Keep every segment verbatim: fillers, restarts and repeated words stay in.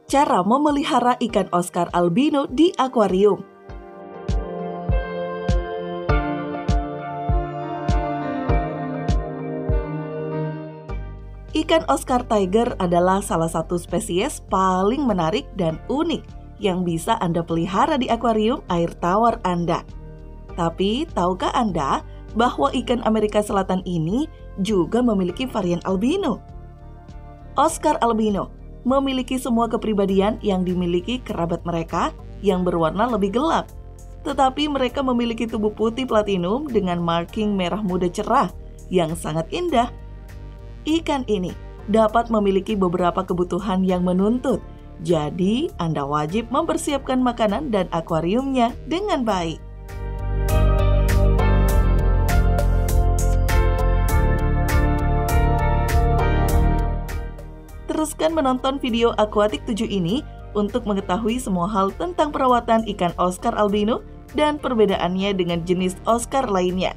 Cara memelihara ikan Oscar albino di akuarium. Ikan Oscar tiger adalah salah satu spesies paling menarik dan unik yang bisa Anda pelihara di akuarium air tawar Anda. Tapi, tahukah Anda bahwa ikan Amerika Selatan ini juga memiliki varian albino? Oscar albino memiliki semua kepribadian yang dimiliki kerabat mereka yang berwarna lebih gelap. Tetapi mereka memiliki tubuh putih platinum dengan marking merah muda cerah yang sangat indah. Ikan ini dapat memiliki beberapa kebutuhan yang menuntut, jadi Anda wajib mempersiapkan makanan dan akuariumnya dengan baik. Teruskan menonton video Aquatic tujuh ini untuk mengetahui semua hal tentang perawatan ikan Oscar albino dan perbedaannya dengan jenis Oscar lainnya.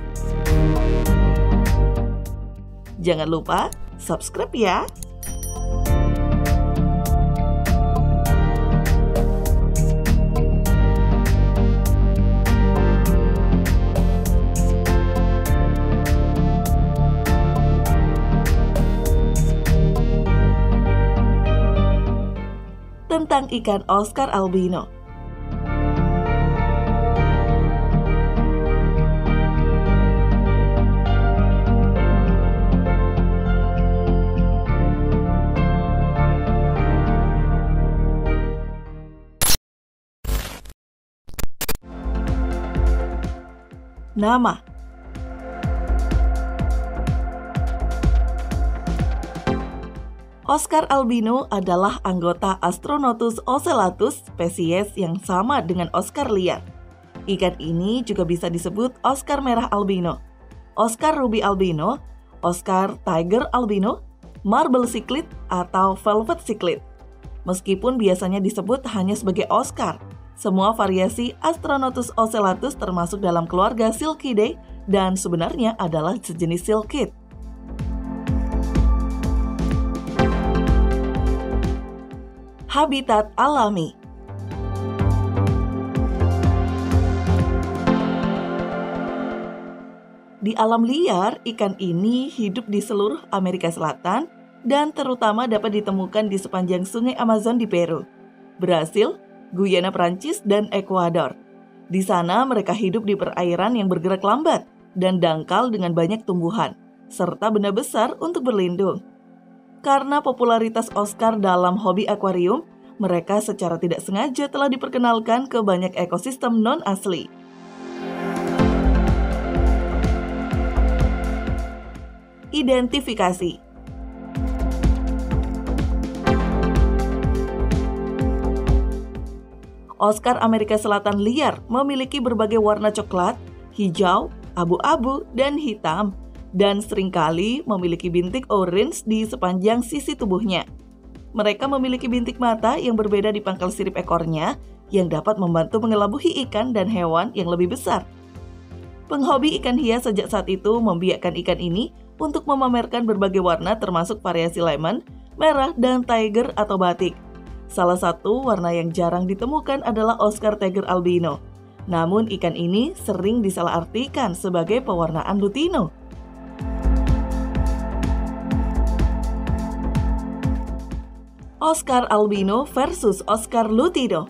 Jangan lupa subscribe ya! Tentang ikan Oscar albino. Nama. Oscar albino adalah anggota Astronotus ocellatus, spesies yang sama dengan Oscar liar. Ikan ini juga bisa disebut Oscar merah albino, Oscar ruby albino, Oscar tiger albino, marble cichlid, atau velvet cichlid. Meskipun biasanya disebut hanya sebagai Oscar, semua variasi Astronotus ocellatus termasuk dalam keluarga Silkidae dan sebenarnya adalah sejenis silkid. Habitat alami. Di alam liar, ikan ini hidup di seluruh Amerika Selatan dan terutama dapat ditemukan di sepanjang sungai Amazon di Peru, Brasil, Guyana Prancis, dan Ekuador. Di sana mereka hidup di perairan yang bergerak lambat dan dangkal dengan banyak tumbuhan, serta benda besar untuk berlindung. Karena popularitas Oscar dalam hobi akuarium, mereka secara tidak sengaja telah diperkenalkan ke banyak ekosistem non-asli. Identifikasi. Oscar Amerika Selatan liar memiliki berbagai warna coklat, hijau, abu-abu, dan hitam, dan seringkali memiliki bintik orange di sepanjang sisi tubuhnya. Mereka memiliki bintik mata yang berbeda di pangkal sirip ekornya yang dapat membantu mengelabuhi ikan dan hewan yang lebih besar. Penghobi ikan hias sejak saat itu membiakkan ikan ini untuk memamerkan berbagai warna termasuk variasi lemon, merah, dan tiger atau batik. Salah satu warna yang jarang ditemukan adalah Oscar tiger albino. Namun ikan ini sering disalahartikan sebagai pewarnaan lutino. Oscar albino versus Oscar lutino.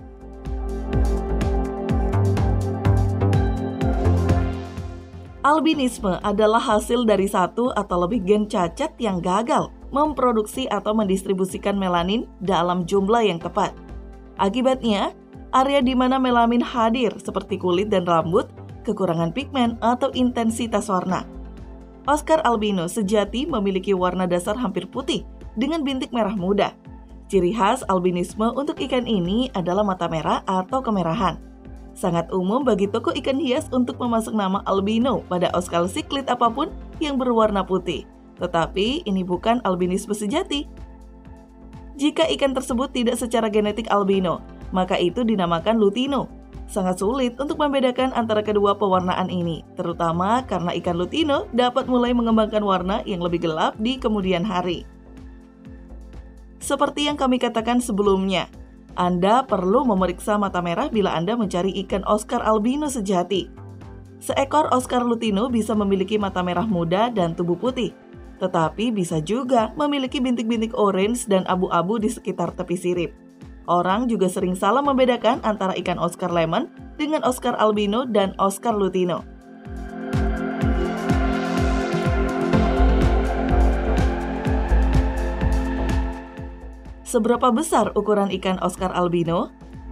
Albinisme adalah hasil dari satu atau lebih gen cacat yang gagal memproduksi atau mendistribusikan melanin dalam jumlah yang tepat. Akibatnya, area di mana melanin hadir seperti kulit dan rambut, kekurangan pigmen atau intensitas warna. Oscar albino sejati memiliki warna dasar hampir putih dengan bintik merah muda. Ciri khas albinisme untuk ikan ini adalah mata merah atau kemerahan. Sangat umum bagi toko ikan hias untuk memasang nama albino pada Oscar cichlid apapun yang berwarna putih. Tetapi ini bukan albinisme sejati. Jika ikan tersebut tidak secara genetik albino, maka itu dinamakan lutino. Sangat sulit untuk membedakan antara kedua pewarnaan ini, terutama karena ikan lutino dapat mulai mengembangkan warna yang lebih gelap di kemudian hari. Seperti yang kami katakan sebelumnya, Anda perlu memeriksa mata merah bila Anda mencari ikan Oscar albino sejati. Seekor Oscar lutino bisa memiliki mata merah muda dan tubuh putih, tetapi bisa juga memiliki bintik-bintik orange dan abu-abu di sekitar tepi sirip. Orang juga sering salah membedakan antara ikan Oscar lemon dengan Oscar albino dan Oscar lutino. Seberapa besar ukuran ikan Oscar albino?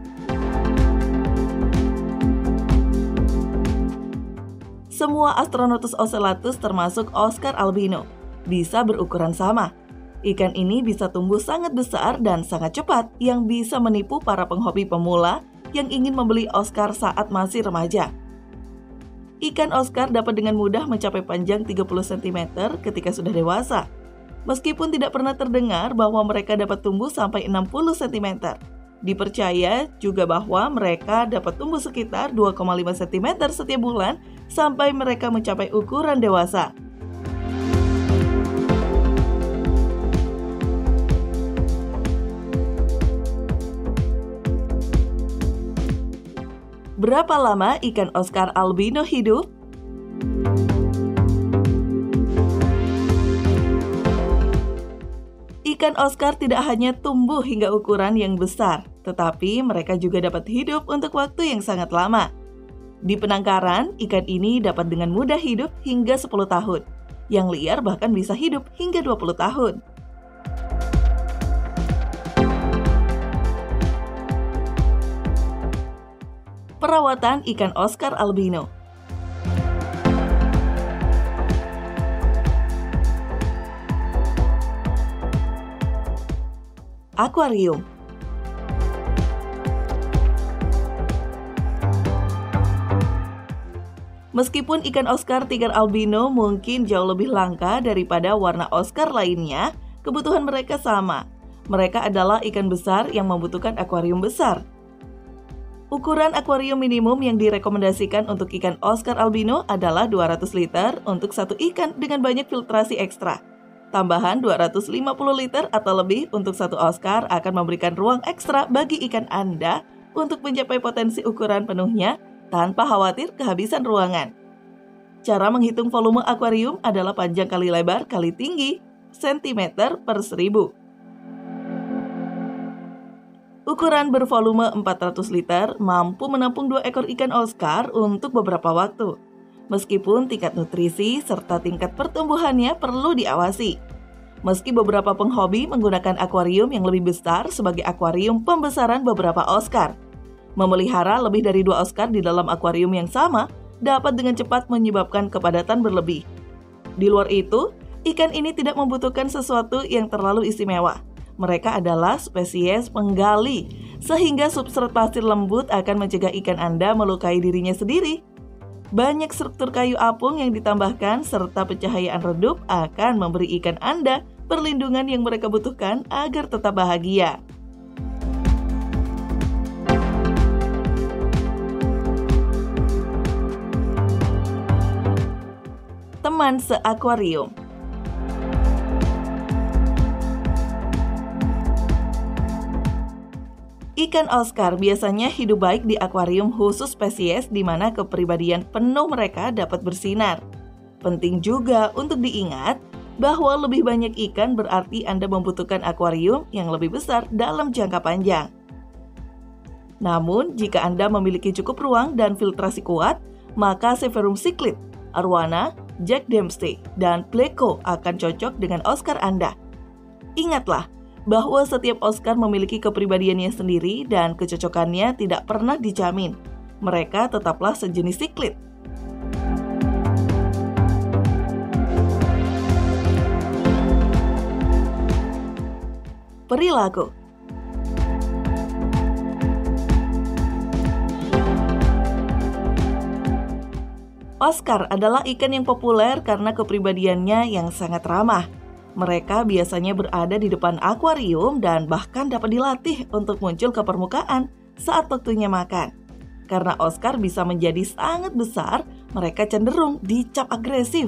Semua Astronotus ocellatus termasuk Oscar albino bisa berukuran sama. Ikan ini bisa tumbuh sangat besar dan sangat cepat yang bisa menipu para penghobi pemula yang ingin membeli Oscar saat masih remaja. Ikan Oscar dapat dengan mudah mencapai panjang tiga puluh sentimeter ketika sudah dewasa. Meskipun tidak pernah terdengar bahwa mereka dapat tumbuh sampai enam puluh sentimeter. Dipercaya juga bahwa mereka dapat tumbuh sekitar dua koma lima sentimeter setiap bulan sampai mereka mencapai ukuran dewasa. Berapa lama ikan Oscar albino hidup? Ikan Oscar tidak hanya tumbuh hingga ukuran yang besar, tetapi mereka juga dapat hidup untuk waktu yang sangat lama. Di penangkaran, ikan ini dapat dengan mudah hidup hingga sepuluh tahun. Yang liar bahkan bisa hidup hingga dua puluh tahun. Perawatan ikan Oscar albino. Akuarium. Meskipun ikan Oscar tiger albino mungkin jauh lebih langka daripada warna Oscar lainnya, kebutuhan mereka sama. Mereka adalah ikan besar yang membutuhkan akuarium besar. Ukuran akuarium minimum yang direkomendasikan untuk ikan Oscar albino adalah dua ratus liter untuk satu ikan dengan banyak filtrasi ekstra. Tambahan dua ratus lima puluh liter atau lebih untuk satu Oscar akan memberikan ruang ekstra bagi ikan Anda untuk mencapai potensi ukuran penuhnya tanpa khawatir kehabisan ruangan. Cara menghitung volume akuarium adalah panjang kali lebar kali tinggi, sentimeter per seribu. Ukuran bervolume empat ratus liter mampu menampung dua ekor ikan Oscar untuk beberapa waktu. Meskipun tingkat nutrisi serta tingkat pertumbuhannya perlu diawasi. Meski beberapa penghobi menggunakan akuarium yang lebih besar sebagai akuarium pembesaran beberapa Oscar. Memelihara lebih dari dua Oscar di dalam akuarium yang sama dapat dengan cepat menyebabkan kepadatan berlebih. Di luar itu, ikan ini tidak membutuhkan sesuatu yang terlalu istimewa. Mereka adalah spesies penggali, sehingga substrat pasir lembut akan mencegah ikan Anda melukai dirinya sendiri. Banyak struktur kayu apung yang ditambahkan serta pencahayaan redup akan memberi ikan Anda perlindungan yang mereka butuhkan agar tetap bahagia. Teman seakuarium. Ikan Oscar biasanya hidup baik di akuarium khusus spesies di mana kepribadian penuh mereka dapat bersinar. Penting juga untuk diingat bahwa lebih banyak ikan berarti Anda membutuhkan akuarium yang lebih besar dalam jangka panjang. Namun, jika Anda memiliki cukup ruang dan filtrasi kuat, maka Severum cichlid, Arowana, Jack Dempsey, dan Pleco akan cocok dengan Oscar Anda. Ingatlah, bahwa setiap Oscar memiliki kepribadiannya sendiri dan kecocokannya tidak pernah dijamin. Mereka tetaplah sejenis cichlid. Perilaku. Oscar adalah ikan yang populer karena kepribadiannya yang sangat ramah. Mereka biasanya berada di depan akuarium dan bahkan dapat dilatih untuk muncul ke permukaan saat waktunya makan. Karena Oscar bisa menjadi sangat besar, mereka cenderung dicap agresif.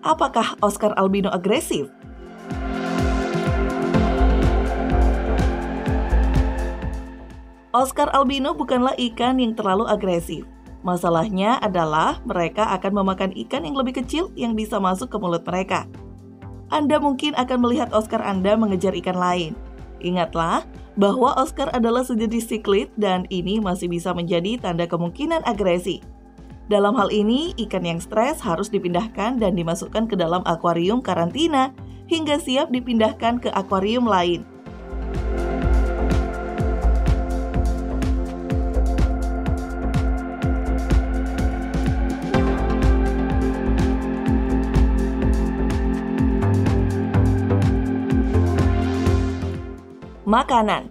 Apakah Oscar albino agresif? Oscar albino bukanlah ikan yang terlalu agresif. Masalahnya adalah mereka akan memakan ikan yang lebih kecil yang bisa masuk ke mulut mereka. Anda mungkin akan melihat Oscar Anda mengejar ikan lain. Ingatlah bahwa Oscar adalah sejenis siklit dan ini masih bisa menjadi tanda kemungkinan agresi. Dalam hal ini, ikan yang stres harus dipindahkan dan dimasukkan ke dalam akuarium karantina hingga siap dipindahkan ke akuarium lain. Makanan.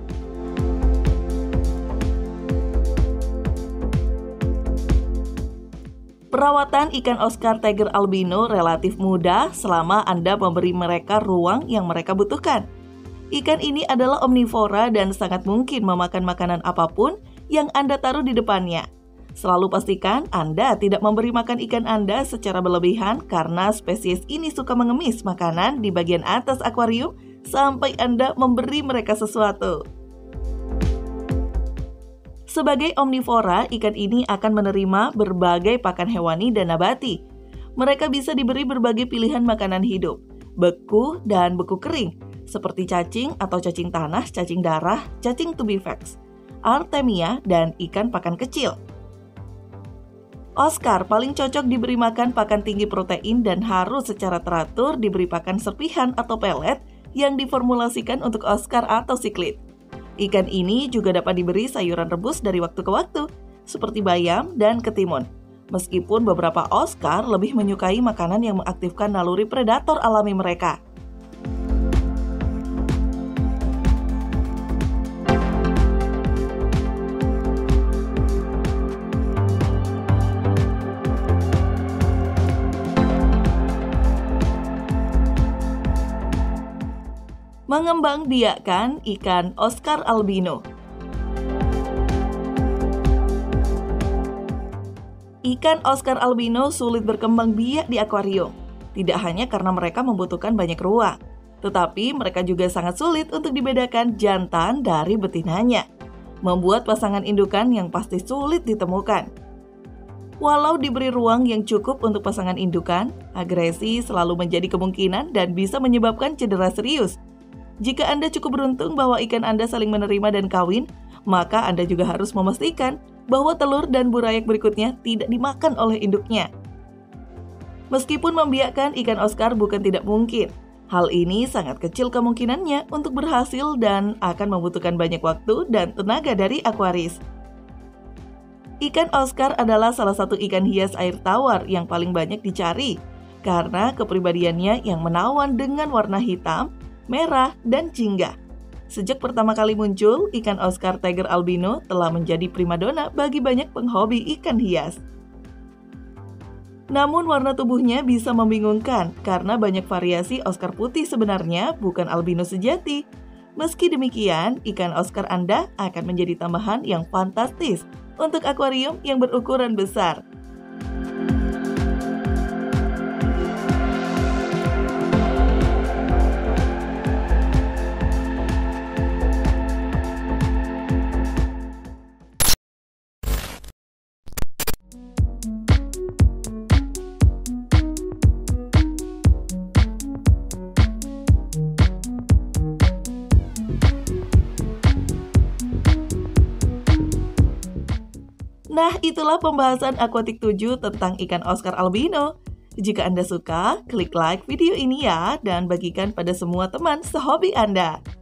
Perawatan ikan Oscar Tiger albino relatif mudah selama Anda memberi mereka ruang yang mereka butuhkan. Ikan ini adalah omnivora dan sangat mungkin memakan makanan apapun yang Anda taruh di depannya. Selalu pastikan Anda tidak memberi makan ikan Anda secara berlebihan karena spesies ini suka mengemis makanan di bagian atas akuarium sampai Anda memberi mereka sesuatu. Sebagai omnivora, ikan ini akan menerima berbagai pakan hewani dan nabati. Mereka bisa diberi berbagai pilihan makanan hidup, beku dan beku kering, seperti cacing atau cacing tanah, cacing darah, cacing tubifax, artemia, dan ikan pakan kecil. Oscar paling cocok diberi makan pakan tinggi protein dan harus secara teratur diberi pakan serpihan atau pelet yang diformulasikan untuk Oscar atau siklit. Ikan ini juga dapat diberi sayuran rebus dari waktu ke waktu, seperti bayam dan ketimun. Meskipun beberapa Oscar lebih menyukai makanan yang mengaktifkan naluri predator alami mereka. Mengembangbiakkan ikan Oscar albino. Ikan Oscar albino sulit berkembang biak di akuarium, tidak hanya karena mereka membutuhkan banyak ruang, tetapi mereka juga sangat sulit untuk dibedakan jantan dari betinanya, membuat pasangan indukan yang pasti sulit ditemukan. Walau diberi ruang yang cukup untuk pasangan indukan, agresi selalu menjadi kemungkinan dan bisa menyebabkan cedera serius. Jika Anda cukup beruntung bahwa ikan Anda saling menerima dan kawin, maka Anda juga harus memastikan bahwa telur dan burayak berikutnya tidak dimakan oleh induknya. Meskipun membiakkan ikan Oscar bukan tidak mungkin, hal ini sangat kecil kemungkinannya untuk berhasil dan akan membutuhkan banyak waktu dan tenaga dari akuaris. Ikan Oscar adalah salah satu ikan hias air tawar yang paling banyak dicari karena kepribadiannya yang menawan dengan warna hitam, merah, dan jingga. Sejak pertama kali muncul, ikan Oscar Tiger albino telah menjadi primadona bagi banyak penghobi ikan hias. Namun warna tubuhnya bisa membingungkan karena banyak variasi Oscar putih sebenarnya bukan albino sejati. Meski demikian, ikan Oscar Anda akan menjadi tambahan yang fantastis untuk akuarium yang berukuran besar. Nah, itulah pembahasan Aquatic tujuh tentang ikan Oscar albino. Jika Anda suka, klik like video ini ya, dan bagikan pada semua teman sehobi Anda.